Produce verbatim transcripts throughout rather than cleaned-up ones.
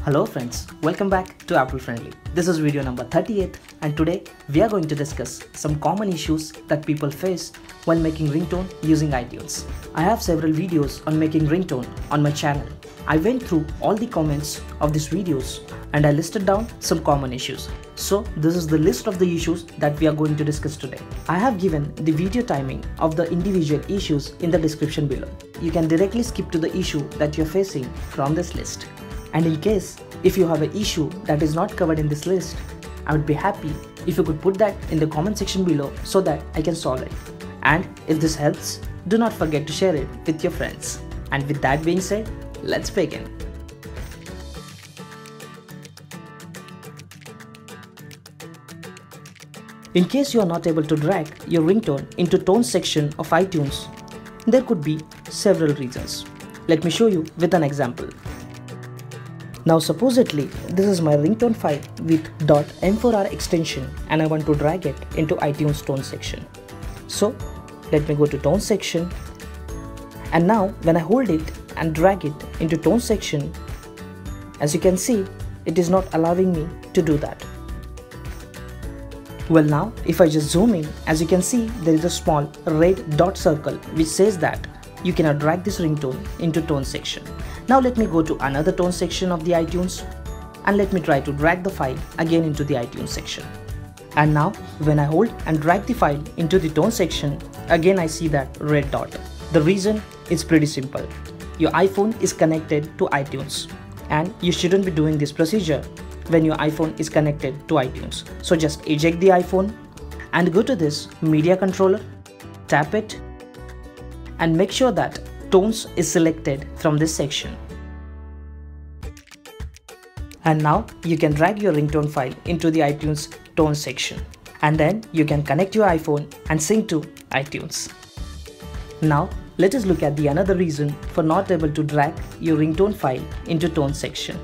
Hello friends, welcome back to Apple Friendly. This is video number thirty-eight and today we are going to discuss some common issues that people face while making ringtone using iTunes. I have several videos on making ringtone on my channel. I went through all the comments of these videos and I listed down some common issues. So this is the list of the issues that we are going to discuss today. I have given the video timing of the individual issues in the description below. You can directly skip to the issue that you're facing from this list. And in case if you have an issue that is not covered in this list, I would be happy if you could put that in the comment section below so that I can solve it. And if this helps, do not forget to share it with your friends. And with that being said, let's begin. In case you are not able to drag your ringtone into tone section of iTunes, there could be several reasons. Let me show you with an example. Now supposedly this is my ringtone file with .m four r extension and I want to drag it into iTunes tone section. So let me go to tone section, and now when I hold it and drag it into tone section, as you can see, it is not allowing me to do that. Well, now if I just zoom in, as you can see, there is a small red dot circle which says that you cannot drag this ringtone into tone section. Now let me go to another tone section of the iTunes and let me try to drag the file again into the iTunes section. And now when I hold and drag the file into the tone section, again I see that red dot. The reason is pretty simple. Your iPhone is connected to iTunes and you shouldn't be doing this procedure when your iPhone is connected to iTunes. So just eject the iPhone and go to this media controller, tap it, and make sure that tones is selected from this section. And now you can drag your ringtone file into the iTunes tone section, and then you can connect your iPhone and sync to iTunes. Now let us look at the another reason for not able to drag your ringtone file into tone section.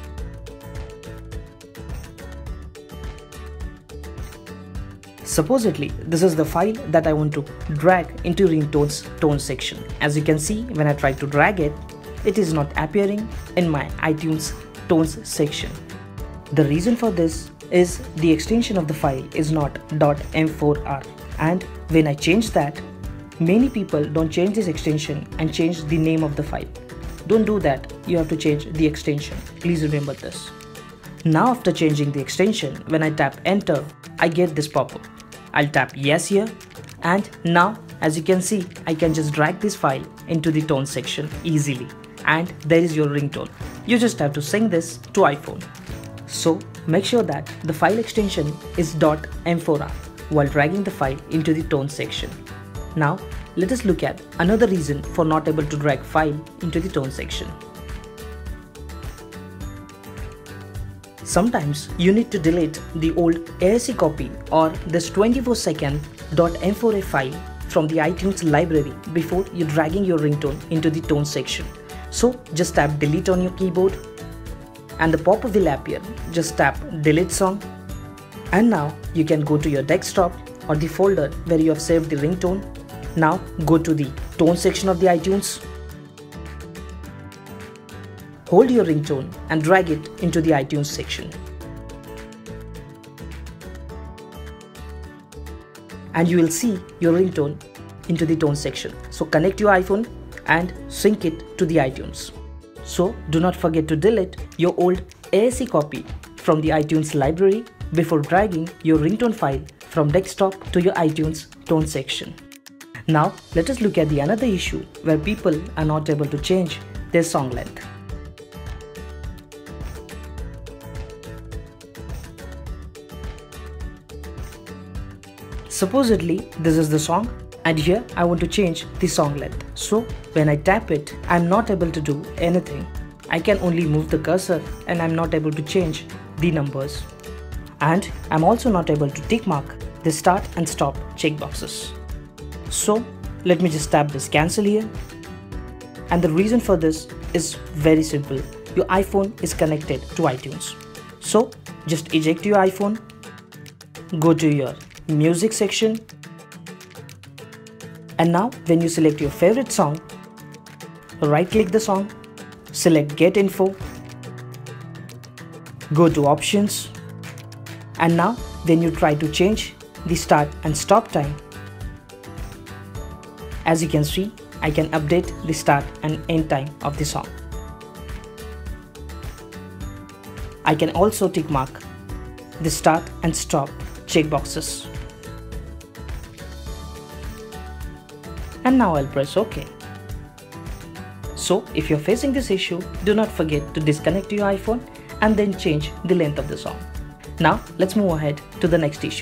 Supposedly, this is the file that I want to drag into ringtone's tone section. As you can see, when I try to drag it, it is not appearing in my iTunes tones section. The reason for this is the extension of the file is not .m four r, and when I change that, many people don't change this extension and change the name of the file. Don't do that, you have to change the extension. Please remember this. Now after changing the extension, when I tap enter, I get this pop-up. I'll tap yes here, and now as you can see, I can just drag this file into the tone section easily, and there is your ringtone. You just have to sync this to iPhone. So make sure that the file extension is .m four r while dragging the file into the tone section. Now let us look at another reason for not able to drag file into the tone section. Sometimes you need to delete the old A S C copy or this twenty-four second .m four a file from the iTunes library before you dragging your ringtone into the tone section. So just tap delete on your keyboard and the pop-up will appear. Just tap delete song, and now you can go to your desktop or the folder where you have saved the ringtone. Now go to the tone section of the iTunes. Hold your ringtone and drag it into the iTunes section. And you will see your ringtone into the tone section. So connect your iPhone and sync it to the iTunes. So do not forget to delete your old A S C copy from the iTunes library before dragging your ringtone file from desktop to your iTunes tone section. Now let us look at the another issue where people are not able to change their song length. Supposedly this is the song, and here I want to change the song length. So when I tap it, I'm not able to do anything. I can only move the cursor and I'm not able to change the numbers. And I'm also not able to tick mark the start and stop checkboxes. So let me just tap this cancel here. And the reason for this is very simple. Your iPhone is connected to iTunes. So just eject your iPhone, go to your music section, and now when you select your favorite song, right click the song, select get info, go to options, and now when you try to change the start and stop time, as you can see, I can update the start and end time of the song. I can also tick mark the start and stop checkboxes. And now I'll press OK. So if you're facing this issue, do not forget to disconnect your iPhone and then change the length of the song. Now let's move ahead to the next issue.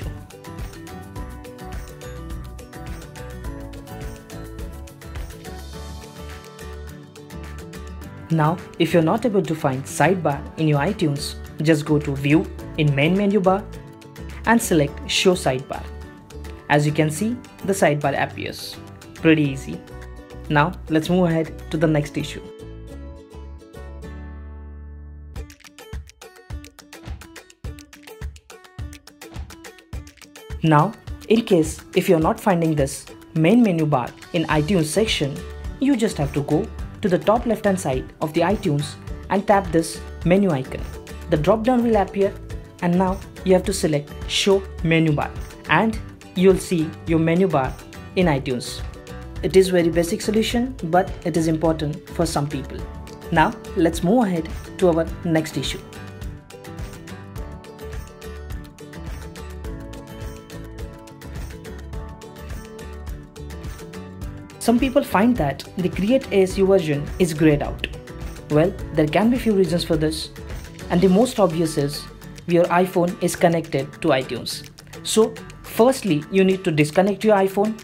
Now, if you're not able to find sidebar in your iTunes, just go to View in main menu bar and select Show Sidebar. As you can see, the sidebar appears. Pretty easy. Now, let's move ahead to the next issue. Now, in case if you're not finding this main menu bar in iTunes section, you just have to go to the top left hand side of the iTunes and tap this menu icon. The drop down will appear, and now you have to select Show Menu Bar and you'll see your menu bar in iTunes. It is very basic solution, but it is important for some people. Now let's move ahead to our next issue. Some people find that the Create A S U version is grayed out. Well, there can be few reasons for this, and the most obvious is your iPhone is connected to iTunes. So firstly, you need to disconnect your iPhone.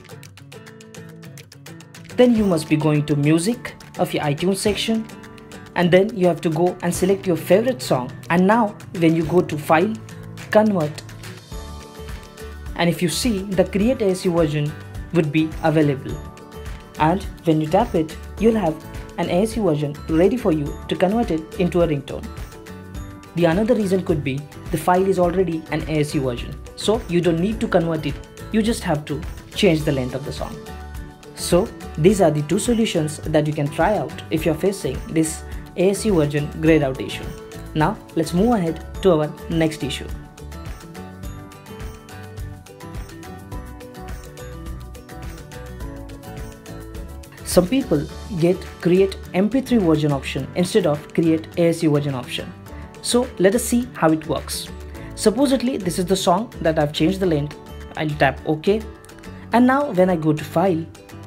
Then you must be going to Music of your iTunes section, and then you have to go and select your favorite song. And now when you go to File, Convert, and if you see, the Create A S U version would be available. And when you tap it, you'll have an A S U version ready for you to convert it into a ringtone. The another reason could be the file is already an A S U version, so you don't need to convert it, you just have to change the length of the song. So these are the two solutions that you can try out if you're facing this A S U version grayed out issue. Now let's move ahead to our next issue. Some people get Create M P three version option instead of Create A S U version option. So let us see how it works. Supposedly this is the song that I've changed the length. I'll tap OK, and now when I go to File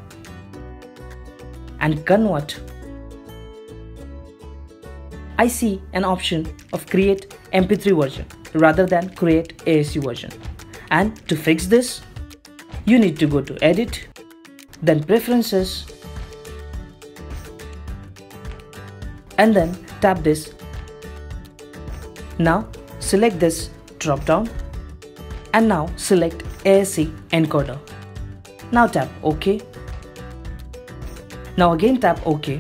and Convert, I see an option of Create M P three version rather than Create A S U version. And to fix this, you need to go to Edit, then Preferences, and then tap this. Now select this drop down and now select A S C encoder. Now tap OK. Now again tap OK.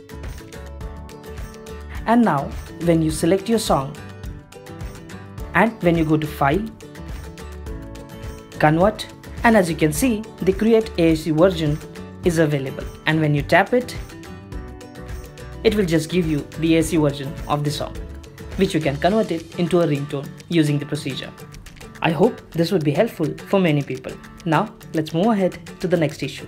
And now when you select your song and when you go to File, Convert, and as you can see, the Create A S U version is available, and when you tap it, it will just give you the A S U version of the song, which you can convert it into a ringtone using the procedure. I hope this would be helpful for many people. Now let's move ahead to the next issue.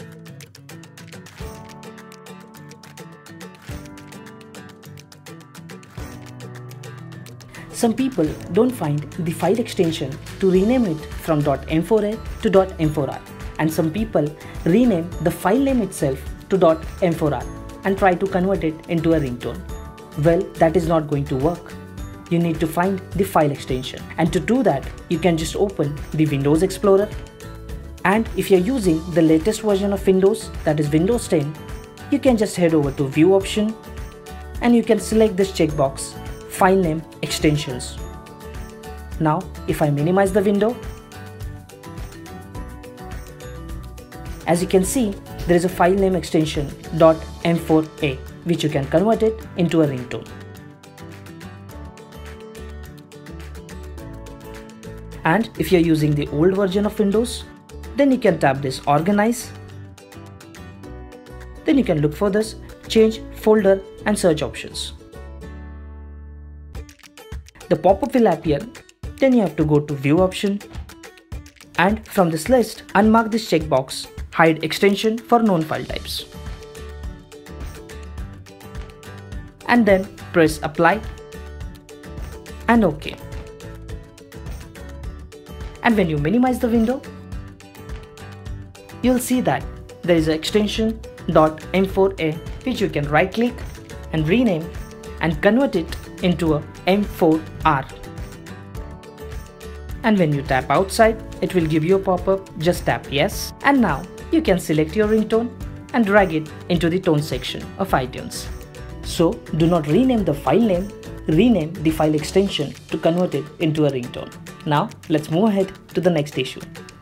Some people don't find the file extension to rename it from .m four a to .m four r, and some people rename the file name itself to .m four r and try to convert it into a ringtone. Well, that is not going to work. You need to find the file extension, and to do that you can just open the Windows Explorer, and if you're using the latest version of Windows, that is Windows ten, you can just head over to View option and you can select this checkbox, File Name Extensions. Now if I minimize the window, as you can see, there is a file name extension .m four a, which you can convert it into a ringtone. And if you're using the old version of Windows, then you can tap this Organize. Then you can look for this Change Folder and Search options. the pop-up will appear. Then you have to go to View option, and from this list, unmark this checkbox, Hide extension for known file types. And then press Apply and OK. And when you minimize the window, you'll see that there is an extension .m four a which you can right click and rename and convert it into a M four R. And when you tap outside, it will give you a pop-up. Just tap yes, and now you can select your ringtone and drag it into the tone section of iTunes. So do not rename the file name, rename the file extension to convert it into a ringtone. Now let's move ahead to the next issue.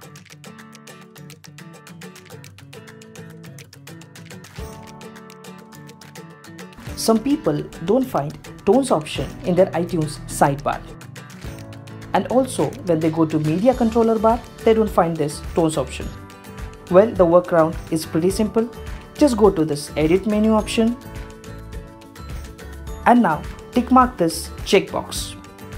Some people don't find tones option in their iTunes sidebar. And also when they go to media controller bar, they don't find this tones option. Well, the workaround is pretty simple. Just go to this edit menu option and now tick mark this checkbox.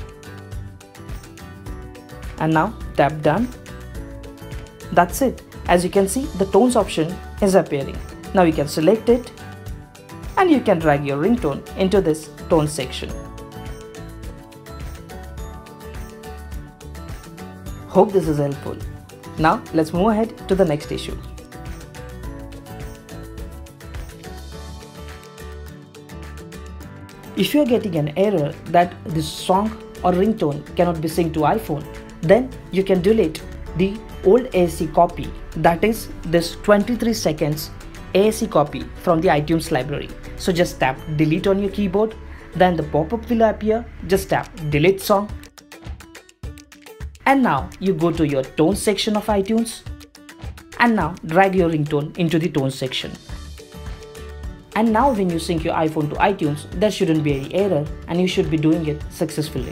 And now tap done. That's it. As you can see, the tones option is appearing. Now you can select it and you can drag your ringtone into this tone section. Hope this is helpful. Now let's move ahead to the next issue. If you are getting an error that this song or ringtone cannot be synced to iPhone, then you can delete the old A A C copy, that is this twenty-three seconds A A C copy from the iTunes library. So just tap delete on your keyboard, then the pop-up will appear. Just tap delete song. And now you go to your tone section of iTunes and now drag your ringtone into the tone section. And now when you sync your iPhone to iTunes, there shouldn't be any error and you should be doing it successfully.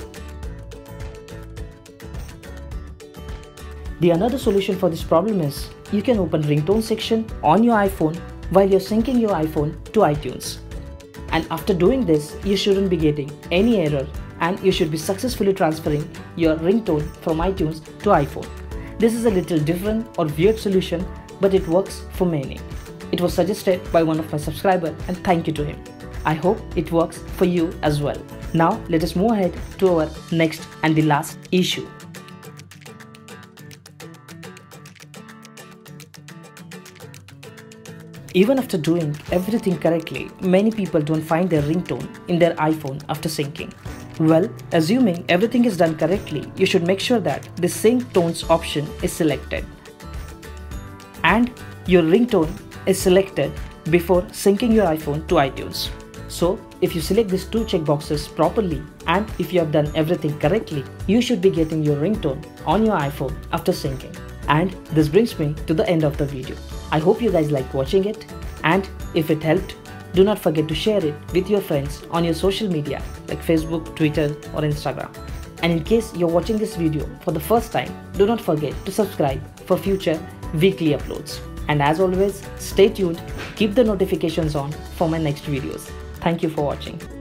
The another solution for this problem is you can open ringtone section on your iPhone while you're syncing your iPhone to iTunes. And after doing this, you shouldn't be getting any error and you should be successfully transferring your ringtone from iTunes to iPhone. This is a little different or weird solution, but it works for many. It was suggested by one of my subscribers and thank you to him. I hope it works for you as well. Now let us move ahead to our next and the last issue. Even after doing everything correctly, many people don't find their ringtone in their iPhone after syncing. Well, assuming everything is done correctly, you should make sure that the sync tones option is selected and your ringtone is selected before syncing your iPhone to iTunes. So if you select these two checkboxes properly and if you have done everything correctly, you should be getting your ringtone on your iPhone after syncing. And this brings me to the end of the video. I hope you guys like watching it, and if it helped, do not forget to share it with your friends on your social media like Facebook, Twitter or Instagram. And in case you're watching this video for the first time, do not forget to subscribe for future weekly uploads. And as always, stay tuned, keep the notifications on for my next videos. Thank you for watching.